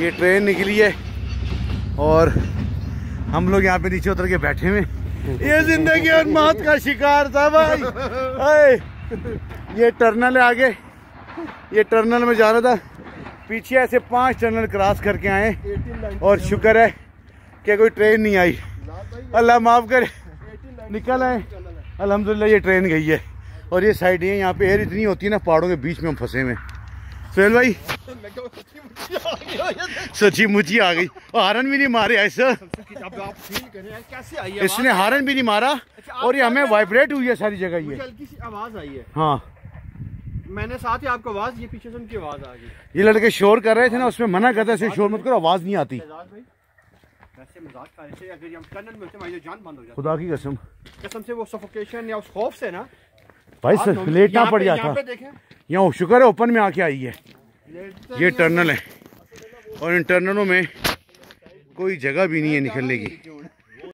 ये ट्रेन निकली है और हम लोग यहाँ पे नीचे उतर के बैठे हुए। ये जिंदगी और मौत का शिकार था भाई। ये टर्नल है आगे, ये टर्नल में जाना था। पीछे ऐसे 5 टर्नल क्रॉस करके आए और शुक्र है कि कोई ट्रेन नहीं आई। अल्लाह माफ करे, निकल आए अल्हम्दुलिल्लाह। ये ट्रेन गई है और ये साइड है, यहाँ पे एयर इतनी होती है ना, पहाड़ों के बीच में हम फंसे हुए। सुहेल भाई सच्ची मुची आ गई और हारन भी नहीं मारे ऐसा। कैसे आई इसने हारन भी नहीं मारा और ये हमें वाइब्रेट हुई है सारी जगह। ये हल्की सी आवाज आई है। हाँ मैंने साथ ही आपको आवाज, ये पीछे से उनकी आवाज आ गई। ये लड़के शोर कर रहे थे ना, उसमें मना करता है शोर मत करो, आवाज नहीं आती। वैसे मजाक कर रहे थे, अगर हम टनल में होते हमारी जान बंद हो जाती। खुदा की कसम कसम से वो सफोकेशन या उस खौफ से ना भाई लेटना पड़ जाता। यहाँ शुक्र है ओपन में आके आई है। ये टर्नल है और इन टर्नलों में कोई जगह भी नहीं है निकलने की।